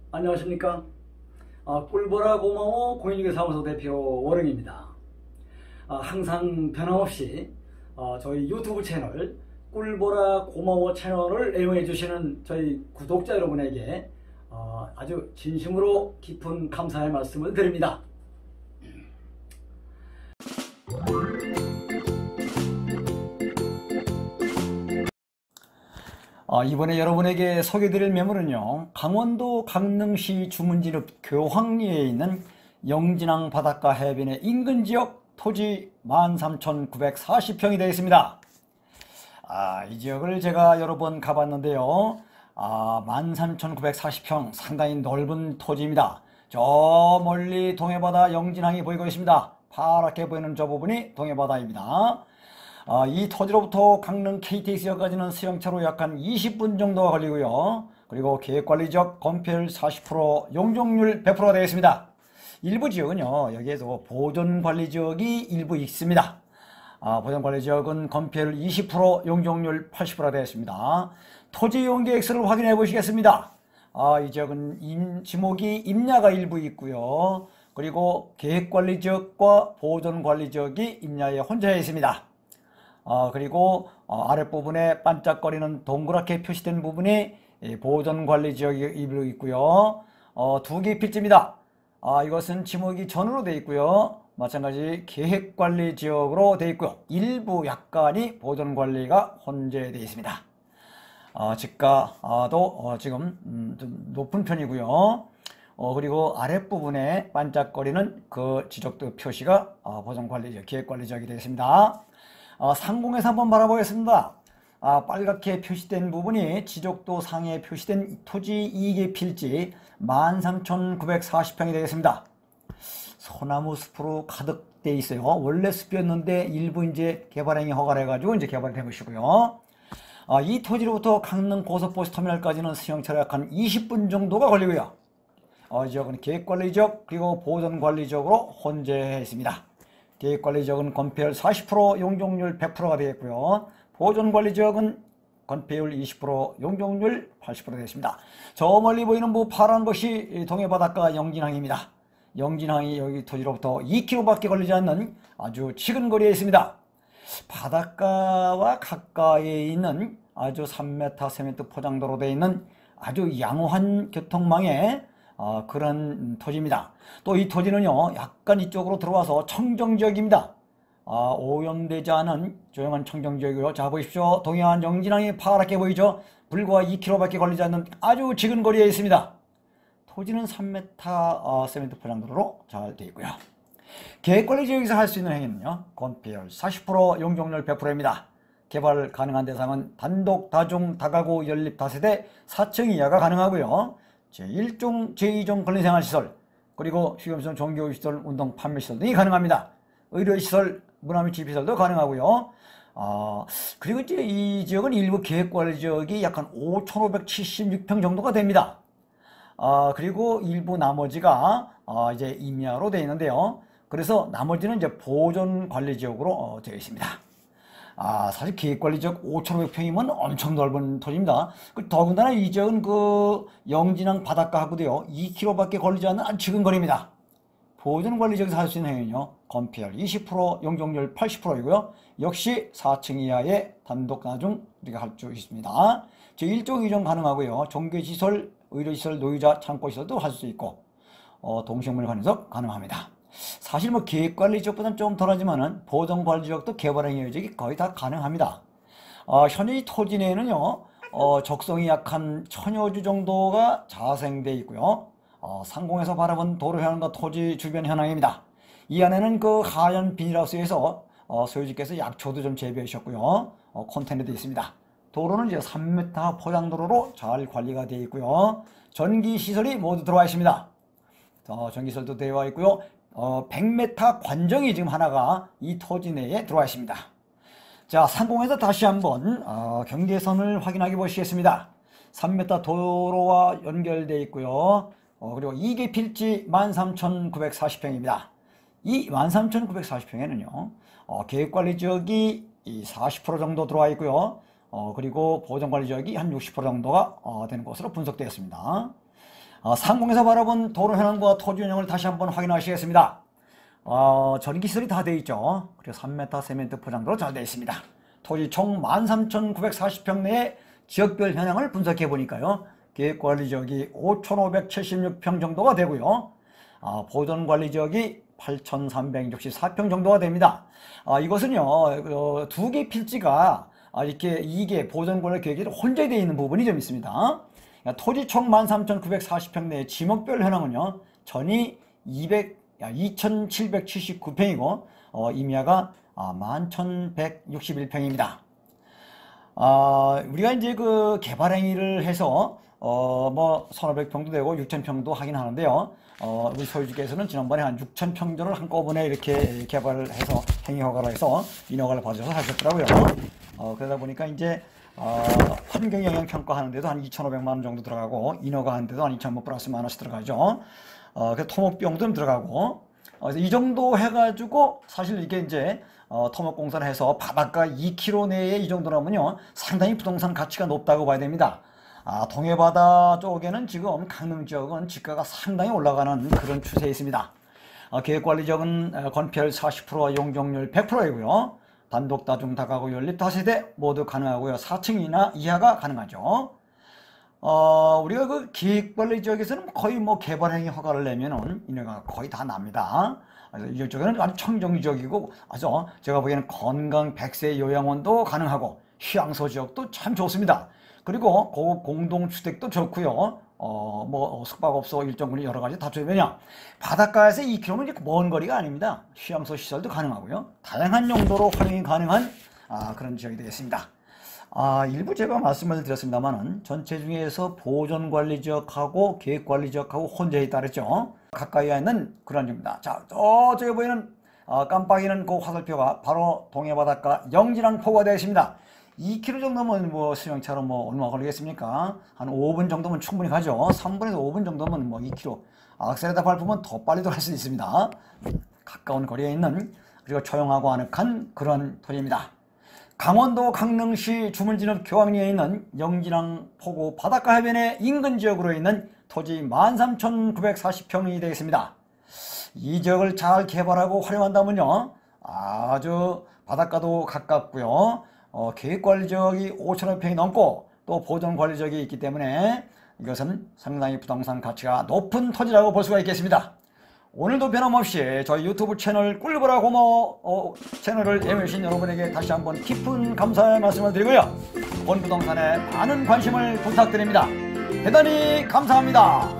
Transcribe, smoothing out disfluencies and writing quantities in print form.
안녕하십니까. 꿀보라 고마워 공인중개사무소 대표 월흥입니다. 항상 변함없이 저희 유튜브 채널 꿀보라 고마워 채널을 애용해 주시는 저희 구독자 여러분에게 아주 진심으로 깊은 감사의 말씀을 드립니다. 이번에 여러분에게 소개드릴 매물은요, 강원도 강릉시 주문진읍 교황리에 있는 영진항 바닷가 해변의 인근 지역 토지 13,940평이 되어 있습니다. 이 지역을 제가 여러 번 가봤는데요, 13,940평 상당히 넓은 토지입니다. 저 멀리 동해바다 영진항이 보이고 있습니다. 파랗게 보이는 저 부분이 동해바다입니다. 이 토지로부터 강릉 KTX역까지는 수영차로 약 한 20분 정도가 걸리고요. 그리고 계획관리지역 건폐율 40%, 용적률 100%가 되겠습니다. 일부 지역은요, 여기에도 보존관리지역이 일부 있습니다. 보존관리지역은 건폐율 20%, 용적률 80%가 되겠습니다. 토지 이용계획서를 확인해 보시겠습니다. 이 지역은 지목이 임야가 일부 있고요. 그리고 계획관리지역과 보존관리지역이 임야에 혼재해 있습니다. 그리고 아랫부분에 반짝거리는 동그랗게 표시된 부분이 보존관리지역이 일부 있고요. 두 개의 필지입니다. 이것은 지목이 전으로 되어 있고요. 마찬가지 계획관리지역으로 되어 있고요. 일부 약간이 보존관리가 혼재되어 있습니다. 지가도 지금 좀 높은 편이고요. 그리고 아랫부분에 반짝거리는 그 지적도 표시가 보존관리지역, 계획관리지역이 되겠습니다. 상공에서 한번 바라보겠습니다. 빨갛게 표시된 부분이 지적도 상에 표시된 토지 2개 필지 13,940평이 되겠습니다. 소나무 숲으로 가득 돼 있어요. 원래 숲이었는데 일부 이제 개발행위 허가를 해가지고 이제 개발을 해보시고요. 이 토지로부터 강릉 고속버스터미널까지는 수영차로 약 한 20분 정도가 걸리고요. 이 지역은 계획관리지역 그리고 보존관리지역으로 혼재해 있습니다. 계획관리지역은 건폐율 40%, 용적률 100%가 되겠고요. 보존관리지역은 건폐율 20%, 용적률 80% 되겠습니다. 저 멀리 보이는 파란 것이 동해바닷가 영진항입니다. 영진항이 여기 토지로부터 2km밖에 걸리지 않는 아주 측은 거리에 있습니다. 바닷가와 가까이에 있는 아주 3m, 세미터 포장도로 되어 있는 아주 양호한 교통망에 그런 토지입니다. 또 이 토지는요, 약간 이쪽으로 들어와서 청정지역입니다. 오염되지 않은 조용한 청정지역이고요. 자, 보십시오. 동해안 영진항이 파랗게 보이죠? 불과 2km밖에 걸리지 않는 아주 지근 거리에 있습니다. 토지는 3m, 세미터 포장도로로 잘 되어 있고요. 계획관리지역에서 할 수 있는 행위는요, 건폐율 40%, 용적률 100%입니다. 개발 가능한 대상은 단독, 다중, 다가구, 연립, 다세대, 4층 이하가 가능하고요. 제1종, 제2종 권리생활시설, 그리고 휴게소, 종교시설, 운동, 판매시설 등이 가능합니다. 의료시설, 문화및 지피시설도 가능하고요. 그리고 이제 이 지역은 일부 계획관리지역이 약 한 5,576평 정도가 됩니다. 그리고 일부 나머지가 이제 임야로 되어 있는데요. 그래서 나머지는 이제 보존관리지역으로 되어 있습니다. 사실 계획관리지역 5,500평이면 엄청 넓은 토지입니다. 더군다나 이 지역은 영진항 바닷가하고도요, 2km밖에 걸리지 않는 아주 지근 거리입니다. 보존관리지역에서 할 수 있는 행위는요, 건폐율 20%, 용적률 80%이고요. 역시 4층 이하의 단독, 다중 우리가 할 수 있습니다. 제1종, 2종 가능하고요. 종교시설, 의료시설, 노유자, 창고시설도 할 수 있고, 동식물 관리석 가능합니다. 사실 계획관리 지역보다는 좀 덜하지만은 보존관리 지역도 개발행위 지역이 거의 다 가능합니다. 현재 이 토지 내에는요, 적성이 약 한 1000여 주 정도가 자생되어 있고요. 상공에서 바라본 도로 현황과 토지 주변 현황입니다. 이 안에는 하얀 비닐하우스에서 소유주께서 약초도 좀 재배해 주셨고요. 컨테이너도 있습니다. 도로는 이제 3m 포장도로로 잘 관리가 되어 있고요. 전기시설이 모두 들어와 있습니다. 전기시설도 되어 있고요. 100m 관정이 지금 하나가 이 토지 내에 들어와 있습니다. 자, 상공에서 다시 한번 경계선을 확인하게 보시겠습니다. 3m 도로와 연결되어 있고요. 그리고 2개 필지 13,940평입니다. 이 13,940평에는요, 계획관리지역이 40% 정도 들어와 있고요. 그리고 보존관리지역이 한 60% 정도가 되는 것으로 분석되었습니다. 상공에서 바라본 도로 현황과 토지 운영을 다시 한번 확인하시겠습니다. 전기시설이 다 되어 있죠. 그리고 3m 세멘트 포장도로 잘 되어 있습니다. 토지 총 13,940평 내의 지역별 현황을 분석해 보니까요, 계획관리지역이 5,576평 정도가 되고요, 보존관리지역이 8,364평 정도가 됩니다. 이것은요, 두 개 필지가 이렇게 2개 보존관리 계획이 혼재되어 있는 부분이 좀 있습니다. 토지 총 13,940평 내의 지목별 현황은요, 전이 2,779평이고 임야가 11,161평입니다. 우리가 이제 그 개발 행위를 해서 뭐 1,500평도 되고 6,000평도 하긴 하는데요. 우리 소유주께서는 지난번에 한 6,000평 정도를 한꺼번에 이렇게 개발을 해서 행위 허가를 해서 인허가를 받으셔서 하셨더라고요. 그러다 보니까 이제 환경영향평가 하는데도 한 2,500만 원 정도 들어가고, 인허가 하는데도 한 2,000만 플러스 만 원씩 들어가죠. 그래서 토목비용도 좀 들어가고, 그래서 이 정도 해가지고 사실 이게 이제 토목공사를 해서 바닷가 2km 내에 이 정도라면요, 상당히 부동산 가치가 높다고 봐야 됩니다. 동해바다 쪽에는 지금 강릉 지역은 지가가 상당히 올라가는 그런 추세에 있습니다. 계획관리지역은 건폐율 40%와 용적률 100%이고요. 단독 다중 다가구 연립 다세대 모두 가능하고요. 4층이나 이하가 가능하죠. 우리가 그 계획관리지역에서는 거의 뭐 개발행위 허가를 내면은 인허가 거의 다 납니다. 그래서 이쪽에는 아주 청정지역이고, 아주 제가 보기에는 건강 100세 요양원도 가능하고, 휴양소 지역도 참 좋습니다. 그리고 고급 공동주택도 좋고요. 뭐 숙박업소 일정군이 여러 가지 다 좋으면요, 바닷가에서 2km는 이렇게 먼 거리가 아닙니다. 휴양소 시설도 가능하고요. 다양한 용도로 활용이 가능한 그런 지역이 되겠습니다. 일부 제가 말씀을 드렸습니다만은 전체 중에서 보존관리지역하고 계획관리지역하고 혼재에 따르죠. 가까이에 있는 그런 지역입니다. 자, 저쪽에 보이는 깜빡이는 그 화살표가 바로 동해바닷가 영진항포가 되어 있습니다. 2km 정도면 뭐 승용차로 뭐 얼마 걸리겠습니까? 한 5분 정도면 충분히 가죠. 3분에서 5분 정도면 뭐 2km. 악셀에다 밟으면 더 빨리도 갈 수 있습니다. 가까운 거리에 있는, 그리고 조용하고 아늑한 그런 토지입니다. 강원도 강릉시 주물진읍 교황리에 있는 영진항 포구 바닷가 해변의 인근 지역으로 있는 토지 13,940평이 되겠습니다. 이 지역을 잘 개발하고 활용한다면요, 아주 바닷가도 가깝고요, 계획관리지역이 5,000여 평이 넘고 또 보존관리지역이 있기 때문에 이것은 상당히 부동산 가치가 높은 토지라고 볼 수가 있겠습니다. 오늘도 변함없이 저희 유튜브 채널 꿀보라 고모 채널을 애용해주신 여러분에게 다시 한번 깊은 감사의 말씀을 드리고요, 본부동산에 많은 관심을 부탁드립니다. 대단히 감사합니다.